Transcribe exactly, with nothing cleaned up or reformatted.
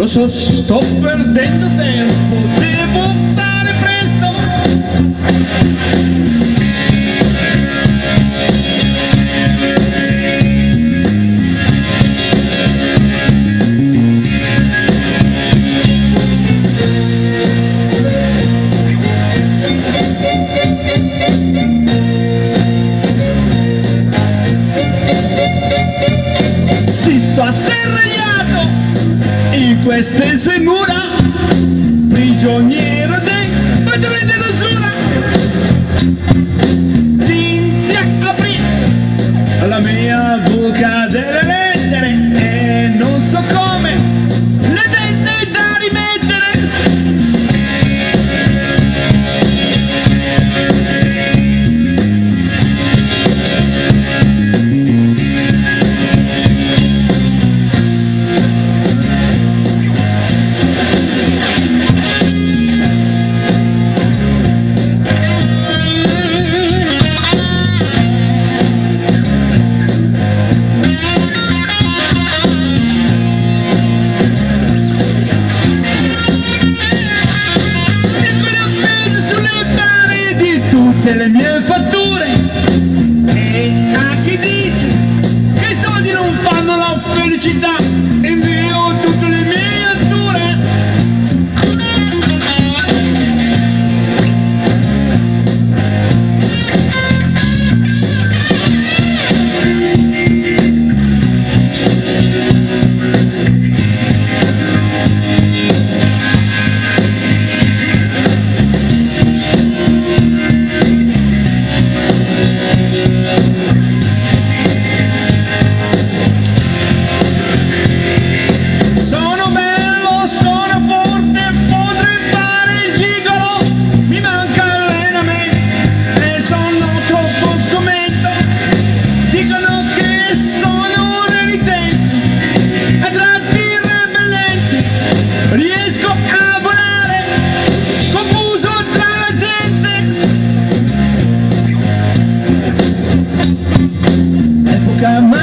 so, sto perdendo tempo, devo fare presto. Si sto asserragliato in queste sei mura, prigioniero dei padroni dell'usura. Cinzia aprì la mia bocca delle lettere e non so come le dette da rimettere. Le mie fatture, e a chi dice che i soldi non fanno la felicità, invio tutte le mie atture. Epoca